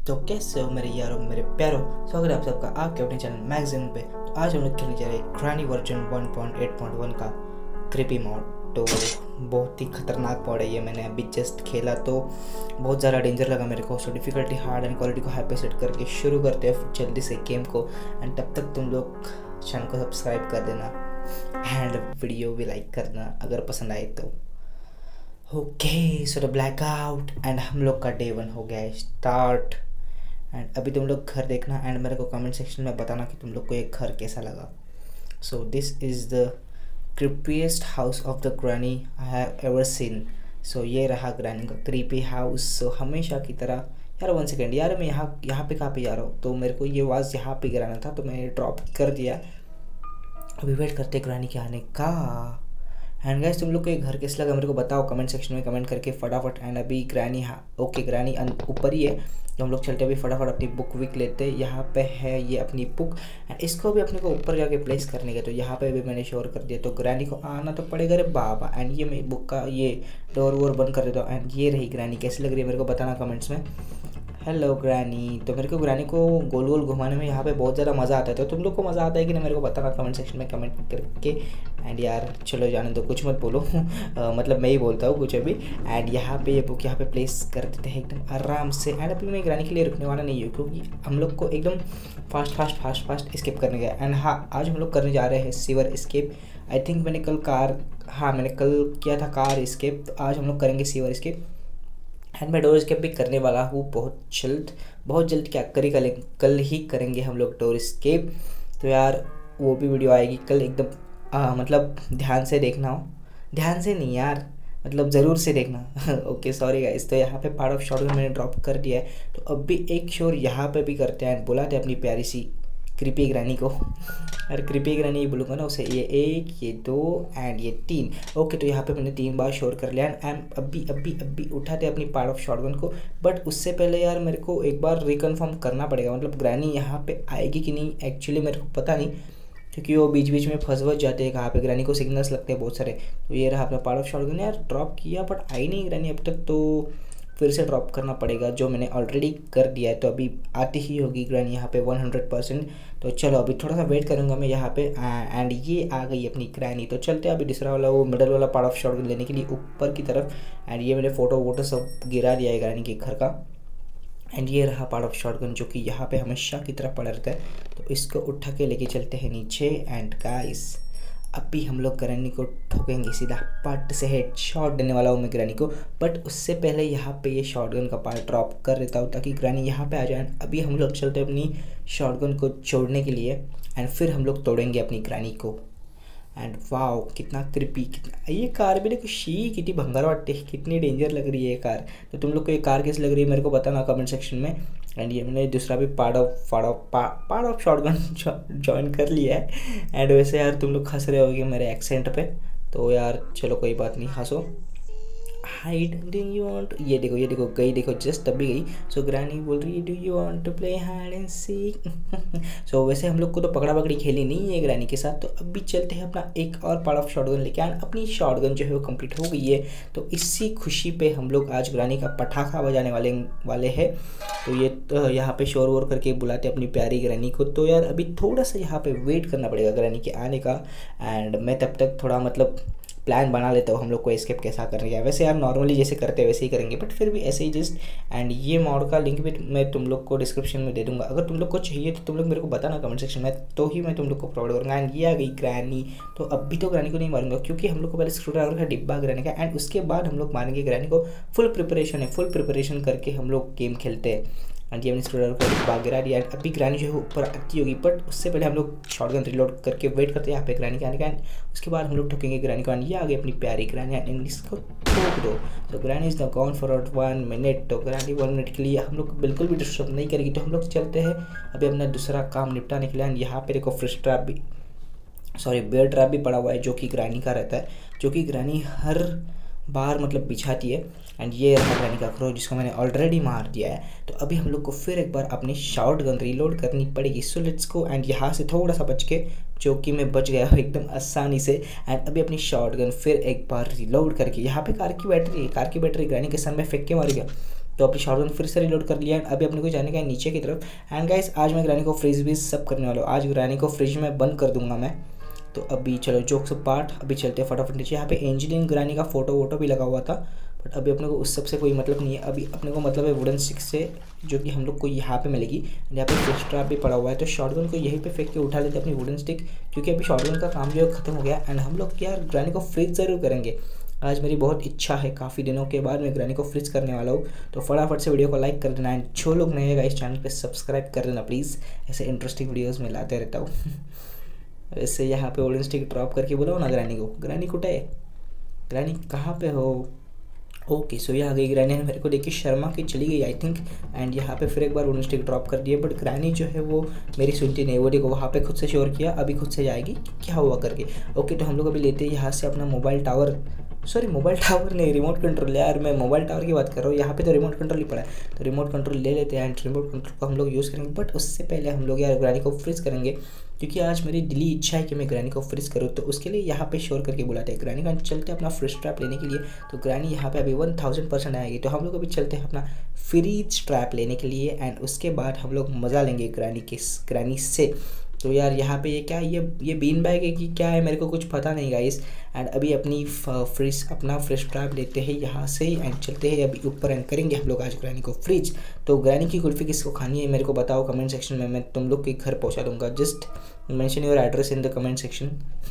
तो कैसे हो मेरे यारों, मेरे प्यारों। स्वागत है आप सबका आपके अपने चैनल मैगजीन पे। तो आज हम लोग खेलने जा रहे हैं ग्रैनी वर्जन 1.8.1 का क्रिपी मॉड। तो बहुत ही खतरनाक मॉड है ये। मैंने अभी जस्ट खेला तो बहुत ज़्यादा डेंजर लगा मेरे को। So difficulty hard and quality को हाई पे सेट करके शुरू करते हैं जल्दी से गेम को। एंड तब तक तुम लोग चैनल को सब्सक्राइब कर देना एंड वीडियो भी लाइक करना अगर पसंद आए तो। Okay so the blackout and हम लोग का डे 1 हो गया है स्टार्ट। एंड अभी तुम लोग घर देखना एंड मेरे को कमेंट सेक्शन में बताना कि तुम लोग को ये घर कैसा लगा। So this is the creepiest house of the granny I have ever seen. So ये रहा ग्रैनी का क्रीपी हाउस। सो हमेशा की तरह यार 1 सेकेंड यार, मैं यहाँ पे कहाँ पे जा रहा हूँ। तो मेरे को ये आवाज़ यहाँ पे गिराना था तो मैंने ड्रॉप कर दिया। अभी वेट करते ग्रैनी के आने का। एंड गाइस तुम लोग को ये घर कैसा लगा मेरे को बताओ कमेंट सेक्शन में कमेंट करके फटाफट। एंड अभी ग्रैनी ओके ग्रैनी ऊपर ही है तो हम लोग चलते अभी फटाफट अपनी बुक विक लेते। यहाँ पे है ये अपनी बुक एंड इसको भी अपने को ऊपर जाके प्लेस करने का। तो यहाँ पे भी मैंने शोर कर दिया तो ग्रैनी को आना तो पड़ेगा रे बाबा। एंड ये मैं बुक का ये डोर वोर बंद कर देता हूँ। एंड ये रही ग्रैनी, कैसी लग रही है मेरे को बताना कमेंट्स में। Hello granny. तो मेरे को ग्रैनी को गोल गोल घुमाने में यहाँ पे बहुत ज़्यादा मज़ा आता है। तो तुम लोग को मज़ा आता है कि नहीं मेरे को बताना कमेंट सेक्शन में कमेंट करके। एंड यार चलो जाने दो, कुछ मत बोलो मतलब मैं ही बोलता हूँ कुछ अभी। एंड यहाँ पे ये बुक यहाँ पे प्लेस कर देते हैं एकदम आराम से। एंड अभी मैं ग्रैनी के लिए रुकने वाला नहीं हूँ क्योंकि हम लोग को एकदम फास्ट स्केप करने गया। एंड हाँ आज हम लोग करने जा रहे हैं सीवर स्केप। आई थिंक मैंने कल किया था कार स्केप, तो आज हम लोग करेंगे सीवर स्केप। एंड मैं डोर स्केप भी करने वाला हूँ बहुत जल्द क्या कल ही करेंगे हम लोग डोर स्केप। तो यार वो भी वीडियो आएगी कल एकदम मतलब ध्यान से देखना हो, ध्यान से नहीं यार मतलब ज़रूर से देखना ओके सॉरी गाइस। तो यहाँ पे पार्ट ऑफ शॉटगन मैंने ड्रॉप कर दिया है। तो अब भी एक शोर यहाँ पे भी करते हैं एंड बुलाते हैं अपनी प्यारी सी क्रिपी ग्रैनी को। यार क्रिपी ग्रैनी ये बोलूँगा ना उसे। ये 1 ये 2 एंड ये 3। ओके तो यहाँ पे मैंने 3 बार शोर कर लिया। एंड अभी उठाते अपनी पार्ट ऑफ शॉटगन को। बट उससे पहले यार मेरे को एक बार रिकन्फर्म करना पड़ेगा मतलब ग्रैनी यहाँ पे आएगी कि नहीं। एक्चुअली मेरे को पता नहीं क्योंकि वो बीच बीच में फंस जाते हैं कहाँ पे। ग्रैनी को सिग्नल्स लगते हैं बहुत सारे। तो ये रहा अपना पार्ट ऑफ शॉटगन। यार ड्रॉप किया बट आई नहीं ग्रैनी अब तक, तो फिर से ड्रॉप करना पड़ेगा जो मैंने ऑलरेडी कर दिया है। तो अभी आती ही होगी ग्रैनी यहाँ पे 100%। तो चलो अभी थोड़ा सा वेट करूँगा मैं यहाँ पे। एंड ये आ गई अपनी ग्रैनी। तो चलते हैं अभी दूसरा वाला वो मिडल वाला पार्ट ऑफ शॉटगन लेने के लिए ऊपर की तरफ। एंड ये मैंने फोटो सब गिरा दिया है ग्रैनी के घर का। एंड ये रहा पार्ट ऑफ शॉटगन जो कि यहाँ पे हमेशा की तरह पड़ा रहता है। तो इसको उठा के लेके चलते हैं नीचे। एंड गाइस अभी हम लोग ग्रैनी को ठोकेंगे सीधा पट से हेड शॉट देने वाला हूँ मैं ग्रैनी को। बट उससे पहले यहाँ पे ये शॉटगन का पार्ट ड्रॉप कर देता हूँ ताकि ग्रैनी यहाँ पे आ जाए। अभी हम लोग चलते हैं अपनी शॉटगन को छोड़ने के लिए एंड फिर हम लोग तोड़ेंगे अपनी ग्रैनी को। एंड वाओ कितना क्रिपी, कितना ये कार भी देखो कितनी भंगार वाटते, कितनी डेंजर लग रही है ये कार। तो तुम लोग को ये कार कैसी लग रही है मेरे को बताना कमेंट सेक्शन में। एंड ये मैंने दूसरा भी पार्ट ऑफ शॉटगन ज्वाइन कर लिया है। एंड वैसे यार तुम लोग हंस रहे होगे मेरे एक्सेंट पे, तो यार चलो कोई बात नहीं हंसो। हाइड डू यू वांट, ये देखो गई, देखो जस्ट तभी गई। सो ग्रैनी बोल रही है do you want to play hide and seek. So वैसे हम लोग को तो पकड़ा पकड़ी खेली नहीं है ग्रैनी के साथ। तो अभी चलते हैं अपना एक और पार्ट ऑफ शॉटगन लेके। आन अपनी शॉटगन जो है वो कंप्लीट हो गई है। तो इसी खुशी पे हम लोग आज ग्रैनी का पटाखा बजाने वाले हैं। तो ये तो यहाँ पे शोर वोर करके बुलाते अपनी प्यारी ग्रैनी को। तो यार अभी थोड़ा सा यहाँ पे वेट करना पड़ेगा ग्रैनी के आने का। एंड मैं तब तक थोड़ा मतलब प्लान बना लेता हूँ हम लोग को एस्केप कैसा करने का। वैसे यार नॉर्मली जैसे करते हैं वैसे ही करेंगे बट फिर भी ऐसे ही जस्ट। एंड ये मॉड का लिंक भी मैं तुम लोग को डिस्क्रिप्शन में दे दूंगा। अगर तुम लोग को चाहिए तो तुम लोग मेरे को बताना कमेंट सेक्शन में, तो ही मैं तुम लोग को प्रोवाइड करूँगा। एंड ये आ गई ग्रैनी। तो अभी तो ग्रैनी को नहीं मारूंगा क्योंकि हम लोग को पहले स्क्रू ड्राइवर का डिब्बा ग्रैनी का। एंड उसके बाद हम लोग मारेंगे ग्रैनी को। फुल प्रिपरेशन करके हम लोग गेम खेलते हैं। एंड ये हमने स्क्रू ड्राइवर का डिब्बा गिरा दिया। अभी ग्रैनी जो है ऊपर आती होगी बट उससे पहले हम लोग शॉटगन रिलोड करके वेट करते हैं यहाँ पे ग्रैनी के आने का। एंड उसके बाद हम लोग ठोकेंगे ग्रैनी को। ये आ गई अपनी प्यारी ग्रैनी। एंड इसको ठोक दो। तो granny is the gone for 1 minute. तो ग्रैनी 1 मिनट के लिए हम लोग बिल्कुल भी डिस्टर्ब नहीं करेगी। तो हम लोग चलते हैं अभी अपना दूसरा काम निपटाने के लिए। एंड यहाँ पे देखो बेयर ट्रैप भी पड़ा हुआ है जो कि ग्रैनी का रहता है, जो कि ग्रैनी हर बार मतलब बिछाती है। एंड ये रहा ग्रैनी का क्रो जिसको मैंने ऑलरेडी मार दिया है। तो अभी हम लोग को फिर एक बार अपनी शॉटगन रीलोड करनी पड़ेगी। So let's go. एंड यहाँ से थोड़ा सा बच के, जो कि मैं बच गया एकदम आसानी से। एंड अभी अपनी शॉटगन फिर एक बार रीलोड करके यहाँ पे कार की बैटरी ग्रैनी के सर में फेंक के मारेगा। तो अपनी शॉटगन फिर से रिलोड कर लिया एंड अभी अपने को जाने का है नीचे की तरफ। एंड गाइस आज मैं ग्रैनी को फ्रीज भी सब करने वाला हूँ। आज ग्रैनी को फ्रिज में बंद कर दूंगा मैं। तो अभी चलो जोक्स पार्ट, अभी चलते हैं फटाफट नीचे। यहाँ पे एंजेलिन ग्रैनी का फोटो वोटो भी लगा हुआ था, बट अभी अपने को उस सब से कोई मतलब नहीं है। अभी अपने को मतलब है वुडन स्टिक से, जो कि हम लोग को यहाँ पे मिलेगी। यहाँ पे फिश ट्रैप भी पड़ा हुआ है, तो शॉटगन को यहीं पे फेंक के उठा लेते अपनी वुडन स्टिक, क्योंकि अभी शॉटगन का काम जो है खत्म हो गया। एंड हम लोग यार ग्रैनी को फ्रीज ज़रूर करेंगे। आज मेरी बहुत इच्छा है, काफ़ी दिनों के बाद मैं ग्रैनी को फ्रीज करने वाला हूँ। तो फटाफट से वीडियो को लाइक कर देना एंड जो लोग नए हैं इस चैनल पे सब्सक्राइब कर देना प्लीज़। ऐसे इंटरेस्टिंग वीडियोस में लाते रहता हूँ। वैसे यहाँ पे वुडन स्टिक ड्रॉप करके बोला ना ग्रैनी को, ग्रैनी कुटे, ग्रैनी कहाँ पे हो? ओके सो ये आ गई ग्रैनी, मेरे को देख के शर्मा की चली गई आई थिंक। एंड यहाँ पे फिर एक बार वुडन स्टिक ड्रॉप कर दिया, बट ग्रैनी जो है वो मेरी सुनती नहीं। वो देखो वहाँ पे खुद से शोर किया, अभी खुद से जाएगी क्या हुआ करके। ओके तो हम लोग अभी लेते हैं यहाँ से अपना mobile tower, sorry mobile tower नहीं, रिमोट कंट्रोल। यार मैं मोबाइल टावर की बात कर रहा हूँ, यहाँ पे तो रिमोट कंट्रोल ही पड़ा है। तो रिमोट कंट्रोल ले लेते हैं एंड रिमोट कंट्रोल को हम लोग यूज़ करेंगे। बट उससे पहले हम लोग यार ग्रैनी को फ्रीज करेंगे, क्योंकि आज मेरी दिली इच्छा है कि मैं ग्रैनी को फ्रीज करूँ। तो उसके लिए यहाँ पे शोर करके बुलाते हैं ग्रैनी का। चलते अपना फ्रीज ट्रैप लेने के लिए। तो ग्रैनी यहाँ पे अभी 1000% आएगी, तो हम लोग अभी चलते हैं अपना फ्रीज ट्रैप लेने के लिए। एंड उसके बाद हम लोग मज़ा लेंगे ग्रैनी से। तो यार यहाँ पे ये क्या है, ये बीन बैग है कि क्या है, मेरे को कुछ पता नहीं गाइस। एंड अभी अपनी अपना फ्रिज ट्रैप लेते हैं यहाँ से एंड चलते हैं अभी ऊपर एंड करेंगे हम लोग आज ग्रैनी को फ्रीज। तो ग्रैनी की कुल्फ़ी किसको खानी है मेरे को बताओ कमेंट सेक्शन में, मैं तुम लोग के घर पहुँचा दूँगा। Just mention your address in the comment section.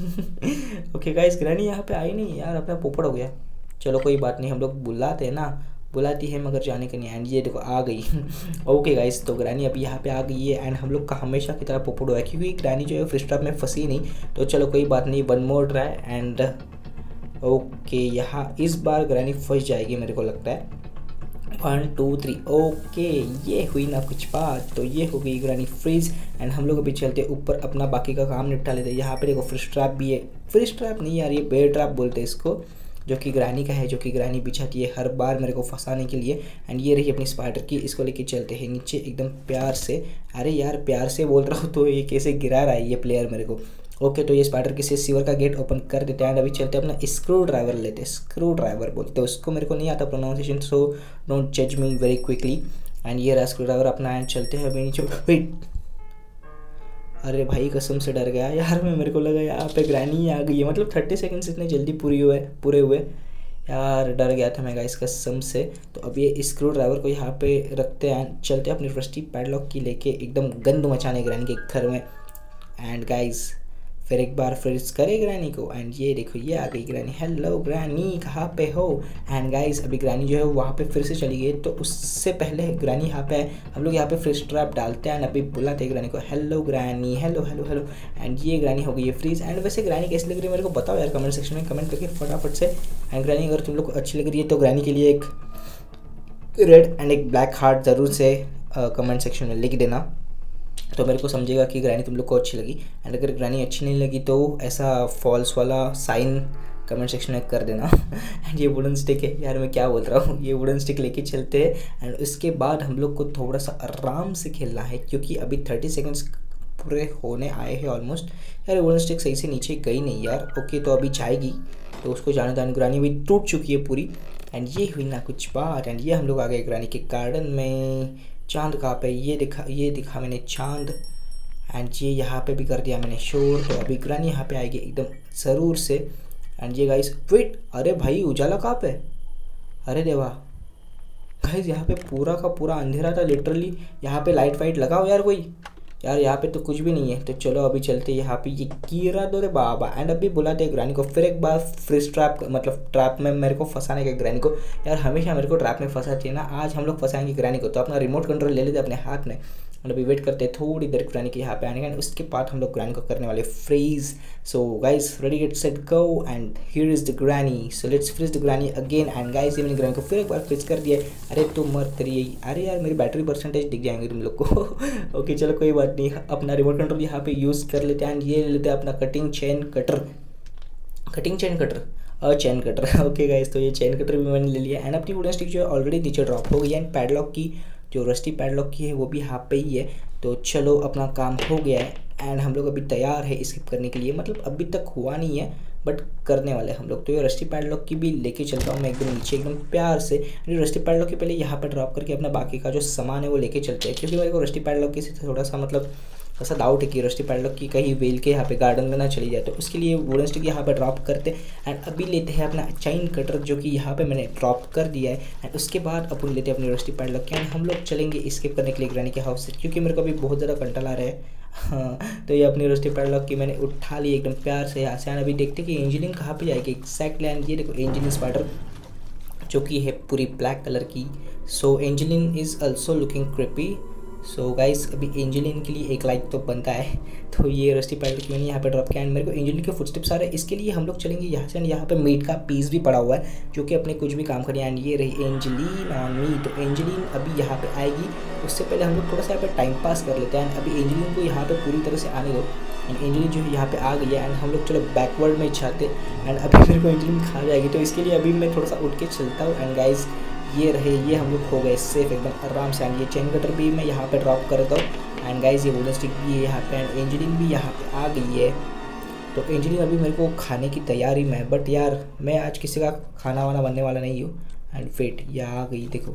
Okay guys, granny यहाँ पे आई नहीं यार, अपना पोपड़ हो गया। चलो कोई बात नहीं, हम लोग बुलाते हैं ना, बुलाती है मगर जाने का नहीं। एंड ये देखो आ गई। ओके गाइस, तो ग्रैनी अभी यहाँ पे आ गई है एंड हम लोग का हमेशा की तरह पोपड़ हुआ है, क्योंकि ग्रैनी जो है फ्रिज ट्रैप में फंसी नहीं। तो चलो कोई बात नहीं, 1 मोर ट्राई एंड ओके यहाँ इस बार ग्रैनी फंस जाएगी मेरे को लगता है। 1 2 3 ओके ये हुई ना कुछ बात। तो ये हो गई ग्रैनी फ्रीज एंड हम लोग अभी चलते ऊपर अपना बाकी का काम निपटा लेते हैं। यहाँ पे देखो फ्रिज ट्रैप भी है, फ्रिज ट्रैप नहीं यार ये बेयर ट्रैप बोलते हैं इसको, जो कि ग्रैनी का है, जो कि ग्रैनी बिछाती है हर बार मेरे को फंसाने के लिए। एंड ये रही अपनी स्पाइडर की, इसको लेके चलते हैं नीचे एकदम प्यार से। अरे यार प्यार से बोल रहा हूँ तो ये कैसे गिरा रहा है ये प्लेयर मेरे को। ओके तो ये स्पाइडर के से सीवर का गेट ओपन कर देते हैं एंड अभी चलते हैं अपना स्क्रू ड्राइवर लेते हैं। स्क्रू ड्राइवर बोलते हैं उसको, मेरे को नहीं आता प्रोनाउंसिएशन, सो डोंट जज मी वेरी क्विकली। एंड ये रहा स्क्रू ड्राइवर अपना एंड चलते हैं अभी नीचे। वेट, अरे भाई कसम से डर गया यार मैं, मेरे को लगा यहाँ पे ग्रैनी आ गई है, मतलब 30 सेकेंड्स इतने जल्दी पूरे हुए यार, डर गया था मैं गाइस कसम से। तो अब ये स्क्रू ड्राइवर को यहाँ पे रखते हैं, चलते हैं अपनी रस्टी पैडलॉक की लेके एकदम गंद मचाने ग्रैनी के घर में। एंड गाइस फिर एक बार फ्रीज करे ग्रैनी को एंड ये देखो ये आ गई ग्रैनी। हेलो ग्रैनी कहाँ पे हो? एंड गाइस अभी ग्रैनी जो है वहाँ पे फिर से चली गई, तो उससे पहले ग्रैनी यहाँ पे है, हम लोग यहाँ पे फ्रीज ट्रैप डालते हैं एंड अभी बुलाते हैं ग्रैनी को। Hello granny, hello hello hello. And ये ग्रैनी हो गई है फ्रीज। एंड वैसे ग्रैनी कैसी लग रही है मेरे को बताओ यार कमेंट सेक्शन में, कमेंट करके फटाफट से। एंड ग्रैनी अगर तुम लोग को अच्छी लग रही है तो ग्रैनी के लिए एक रेड एंड एक ब्लैक हार्ट ज़रूर से कमेंट सेक्शन में लिख देना, तो मेरे को समझेगा कि ग्रैनी तुम लोग को अच्छी लगी। एंड अगर ग्रैनी अच्छी नहीं लगी तो ऐसा फॉल्स वाला साइन कमेंट सेक्शन में कर देना। एंड ये वुडन स्टिक है यार, मैं क्या बोल रहा हूँ, ये वुडन स्टिक लेके चलते हैं एंड उसके बाद हम लोग को थोड़ा सा आराम से खेलना है, क्योंकि अभी 30 सेकेंड्स पूरे होने आए हैं ऑलमोस्ट। यार वुडन स्टिक सही से नीचे गई नहीं यार। ओके तो अभी जाएगी, तो उसको जाने दान। ग्रैनी भी टूट चुकी है पूरी एंड ये हुई ना कुछ बात। एंड ये हम लोग आ गए ग्रैनी के गार्डन में। चांद कहाँ पे, ये दिखा मैंने चांद। एंड ये यहाँ पे भी कर दिया मैंने शोर। तो अभी ग्रैनी यहाँ पे आएगी एकदम ज़रूर से। एंड ये गाइस वेट, अरे भाई उजाला कहाँ पे, अरे देवा गाइस यहाँ पे पूरा का पूरा अंधेरा था लिटरली। यहाँ पे लाइट वाइट लगाओ यार कोई, यार यहाँ पे तो कुछ भी नहीं है। तो चलो अभी चलते यहाँ पे, ये कीरा दो रे बाबा। एंड अभी बुलाते हैं ग्रैनी को फिर एक बार फ्रिज ट्रैप, मतलब ट्रैप में मेरे को फंसाने का ग्रैनी को। यार हमेशा मेरे को ट्रैप में फंसाती है ना, आज हम लोग फंसाएंगे ग्रैनी को। तो अपना रिमोट कंट्रोल ले लेते अपने हाथ में और अभी वेट करते हैं थोड़ी देर ग्रैनी के यहाँ पे आने का। उसके बाद हम लोग ग्रैनी को करने वाले freeze. So guys ready get set go and here is the granny. So let's freeze the granny again. And guys ये मैंने ग्रैनी को फिर एक बार फ्रीज कर दिया। अरे तुम मर तेरी, अरे यार मेरी बैटरी परसेंटेज दिख जाएंगे तुम लोग को। ओके चलो कोई बात नहीं, अपना रिमोट कंट्रोल यहाँ पे यूज़ कर लेते हैं। एंड ये ले लेते हैं अपना cutting chain cutter. Okay guys, तो ये चेन कटर भी मैंने ले लिया। एंड अपनी वुडन स्टिक जो है ऑलरेडी नीचे ड्रॉप हो गई है। एंड पैडलॉक की जो रस्टी पैडलॉक की है वो भी यहाँ पे ही है। तो चलो अपना काम हो गया है। एंड हम लोग अभी तैयार है स्किप करने के लिए, मतलब अभी तक हुआ नहीं है बट करने वाले हम लोग। तो ये रस्टी पैडलॉक की भी लेके चलता हूँ मैं एकदम नीचे एकदम प्यार से। रस्टी पैडलॉक के पहले यहाँ पर ड्रॉप करके अपना बाकी का जो सामान है वो लेके चलते हैं, क्योंकि मेरे को रस्टी पैडलॉक के से थोड़ा सा मतलब ऐसा डाउट है कि रस्टी पैडलॉक की कहीं वेल के यहाँ पे गार्डन में ना चली जाए, तो उसके लिए वुडन स्टिक यहाँ पे ड्रॉप करते हैं। एंड अभी लेते हैं अपना चाइन कटर जो कि यहाँ पे मैंने ड्रॉप कर दिया है। एंड उसके बाद अपन लेते हैं अपनी रस्टी पैडलॉक के एंड हम लोग चलेंगे स्किप करने के लिए ग्रैनी के हाउस से, क्योंकि मेरे को अभी बहुत ज़्यादा कंटाला आ रहा है। हाँ, तो ये अपनी रस्टी पैडलॉक की मैंने उठा ली एकदम प्यार से यहाँ से। एंड अभी देखते कि एंजिलिन कहाँ पे जाएगी एक्जैक्टली। एंड ये देखो एंजिलिन स्पाइडर जो कि है पूरी ब्लैक कलर की। So Angeline is also looking creepy. So guys अभी एंजिलिन के लिए एक लाइक तो बनता है। तो ये रस्टी पैडलॉक की मैंने यहाँ पे ड्रॉप किया एंड मेरे को एंजिलिन के फुटस्टेप्स आ रहे हैं, इसके लिए हम लोग चलेंगे यहाँ से। एंड यहाँ पे मीट का पीस भी पड़ा हुआ है जो कि अपने कुछ भी काम करें। एंड ये रही एंजिलिन ऑन मी। तो एंजिलिन अभी यहाँ पे आएगी, उससे पहले हम लोग थोड़ा सा यहाँ पे टाइम पास कर लेते हैं। एंड अभी एंजिलिन को यहाँ पे पूरी तरह से आने दो। एंड एंजिलिन जो है यहाँ पे आ गई है एंड हम लोग चलो बैकवर्ड में जाते। एंड अभी मेरे को एंजिलिन खा जाएगी, तो इसके लिए अभी मैं थोड़ा सा उठ के चलता हूँ। एंड गाइज ये रहे, ये हम लोग हो गए सेफ एकदम आराम से। एंड ये चेन कटर भी मैं यहाँ पे ड्रॉप करता हूँ। एंड गाइज ये वुडन स्टिक भी है यहाँ पे एंड एंजिलिन भी यहाँ पे आ गई है। तो एंजिलिन अभी मेरे को खाने की तैयारी में है, बट यार मैं आज किसी का खाना वाना बनने वाला नहीं हूँ। एंड वेट ये आ गई, देखो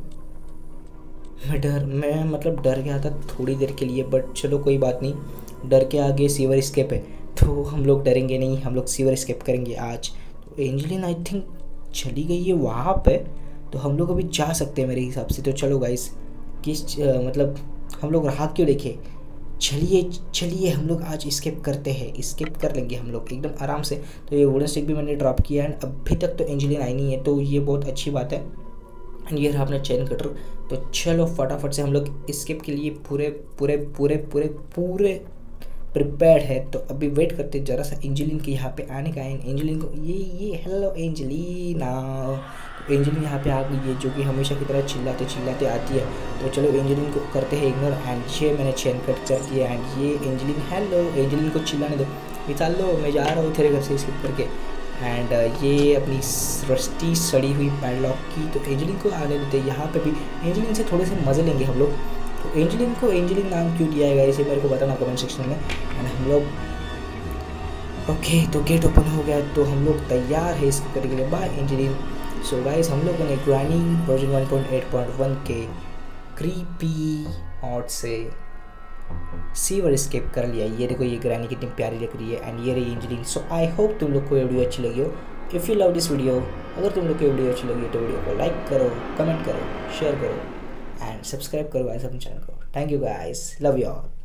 मैं मतलब डर गया था थोड़ी देर के लिए, बट चलो कोई बात नहीं, डर के आगे सीवर स्केप है तो हम लोग डरेंगे नहीं, हम लोग सीवर स्केप करेंगे आज। तो एंजिलिन आई थिंक चली गई है वहाँ पे, तो हम लोग अभी जा सकते हैं मेरे हिसाब से। तो चलो गाइस मतलब हम लोग राह क्यों देखे, चलिए हम लोग आज स्किप करते हैं, स्किप कर लेंगे हम लोग एकदम आराम से। तो ये वुडन स्टिक भी मैंने ड्रॉप किया एंड अभी तक तो एंजिलिन आई नहीं है, तो ये बहुत अच्छी बात है। एंड ये रहा अपना चेन कटर। तो चलो फटाफट से हम लोग स्किप के लिए पूरे पूरे पूरे पूरे पूरे प्रिपेयर्ड है। तो अभी वेट करते ज़रा सा एंजिलिन के यहाँ पे आने का है। एंजिलिन को ये हेलो एंजिलिना। तो एंजिलिन यहाँ पे आ गई है जो कि हमेशा की तरह चिल्लाते आती है। तो चलो एंजिलिन को करते हैं इग्नोर। एंड ये मैंने चेन कट कर दिया एंड ये एंजिलिन हेलो, एंजिलिन को चिल्लाने दो, निकाल लो मैं जा रहा हूँ तेरे घर से स्किप करके। एंड ये अपनी रस्टी सड़ी हुई पैडलॉक की तो एंजिलिन को आने देते। यहाँ पे भी एंजिलिन से थोड़े से मज़े लेंगे हम लोग। तो एंजिलिन को एंजिलिन नाम क्यों दिया गया इसे मेरे को बताना कमेंट सेक्शन में। एंड हम लोग ओके, तो गेट ओपन हो गया, तो हम लोग तैयार है इसको करने के लिए। बाय एंजिलिन। सो गाइस हम लोगों ने ग्रैनी वर्जन 1.8.1 के क्रीपी मॉड से सीवर स्केप कर लिया। ये देखो ये ग्रैनी कितनी प्यारी लग रही है एंड ये रही एंजिलिन। सो आई होप तुम लोग को ये वीडियो अच्छी लगी हो। If you love this video, अगर तुम लोग को वीडियो अच्छी लगी तो वीडियो को लाइक करो, कमेंट करो, शेयर करो एंड सब्सक्राइब करो गाइस अपने चैनल को। Thank you guys, love you all.